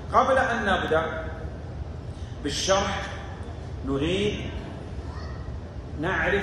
قبل أن نبدأ بالشرح نريد نعرف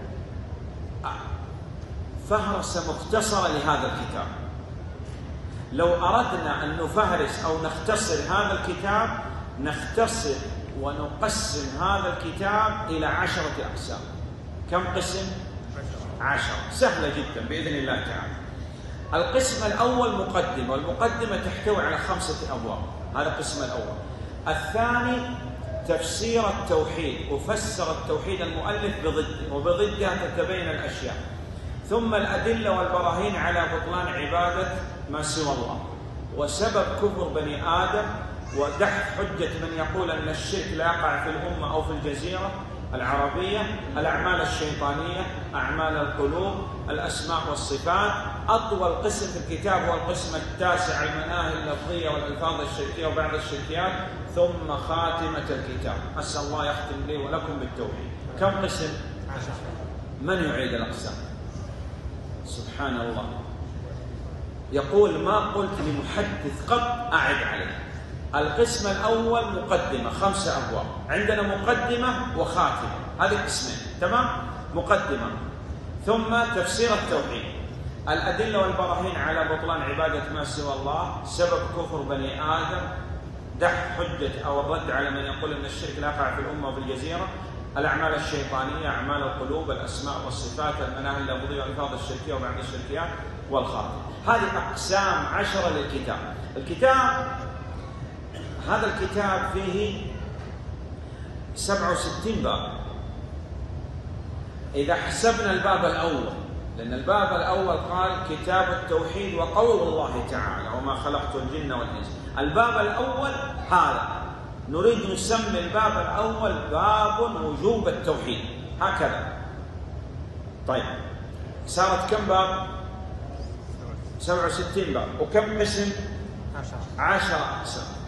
فهرس مختصرة لهذا الكتاب. لو أردنا أن نفهرس أو نختصر هذا الكتاب نختصر ونقسم هذا الكتاب إلى 10 أقسام. كم قسم؟ 10. سهلة جدا بإذن الله تعالى. القسم الأول مقدمة، والمقدمة تحتوي على 5 أبواب. هذا القسم الأول. الثاني تفسير التوحيد، وفسر التوحيد المؤلف بضده، وبضدها تتبين الأشياء. ثم الأدلة والبراهين على بطلان عبادة ما سوى الله، وسبب كفر بني آدم، ودحض حجة من يقول أن الشرك لا يقع في الأمة أو في الجزيرة العربية، الأعمال الشيطانية، أعمال القلوب، الأسماء والصفات. أطول قسم في الكتاب هو القسم التاسع، المناهي اللفظية والألفاظ الشركية وبعض الشركيات، ثم خاتمة الكتاب. أسأل الله يختم لي ولكم بالتوحيد. كم قسم؟ 10. من يعيد الأقسام؟ سبحان الله. يقول ما قلت لمحدث قط أعد عليه. القسم الأول مقدمة، 5 أبواب. عندنا مقدمة وخاتمة، هذه قسمين. تمام؟ مقدمة، ثم تفسير التوحيد، الأدلة والبراهين على بطلان عبادة ما سوى الله، سبب كفر بني آدم، دحض حجة أو الرد على من يقول أن الشرك لا يقع في الأمة وفي الجزيرة، الأعمال الشيطانية، أعمال القلوب، الأسماء والصفات، المناهي اللفظية والألفاظ الشركية وبعض الشركيات، والخاتمة. هذه أقسام 10 للكتاب. هذا الكتاب فيه 67 باب إذا حسبنا الباب الأول، لأن الباب الأول قال كتاب التوحيد وقول الله تعالى وما خلقت الجن والإنس. الباب الأول هذا نريد نسمي الباب الأول باب وجوب التوحيد، هكذا. طيب صارت كم باب؟ 67 باب. وكم قسم؟ 10 أقسام.